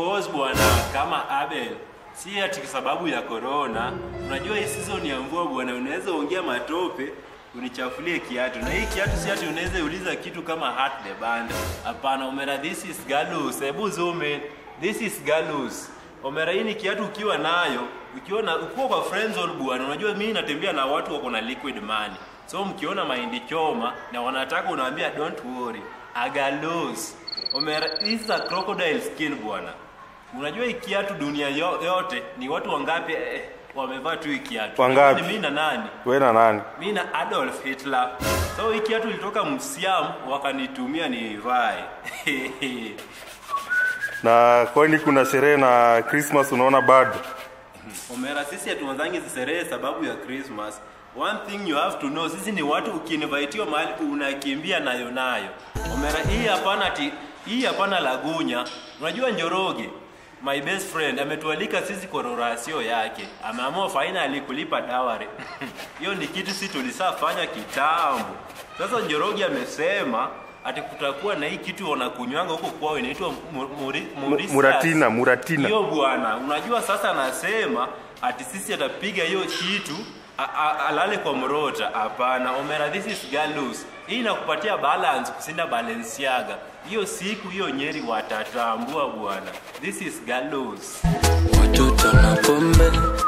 course bwana, kama Abel. Si ati kwa sababu ya corona. Unajua hii season ya mvua bwana, unaweza ongea matope unichafulie kiatu. Na hii kiatu si ati unaweza uliza kitu kama Heart the Band. Hapana Omera, this is Gallows. Hebu zoom in. This is Gallows. Omera, hii ni kiatu ukiwa nayo, ukiwa kwa friend zone bwana. Unajua mimi natembea na watu wako na liquid money. So mkiona mahindi choma na wanataka unaambia don't worry. Gallows. Omera, this is a crocodile skin bwana. Unajua hii kiatu dunia yote ni watu wangapi wamevaa tu hii kiatu? Wangapi? Mimi na nani? Wewe na nani? Mimi na Adolf Hitler. So hii kiatu ilitoka Msiam wakanitumia nivae. Na kwani kuna sherehe na Christmas unaona bado? Omera, sisi hatuanzangi sherehe sababu ya Christmas. One thing you have to know, sisi ni watu ukiinvitiwa mahali unakimbia nayo. Omera, hii hapana lagunya. Unajua Njoroge, my best friend, ametualika sisi kwa rorasio yake. Ameamua finally kulipa dawari. Hiyo ni kitu sisi tulisafanya kitambo. Sasa Njoroge amesema ati kutakuwa na hii kitu wanakunywanga huko kwao inaitwa Muratina. Hiyo bwana, unajua sasa anasema ati sisi atapiga hiyo kitu alale kwa mrota. Hapana Omera, this is Gallows. Hii inakupatia balance kusinda Balenciaga. Hiyo siku hiyo Nyeri watatambua bwana. This is Gallows. Watoto na pombe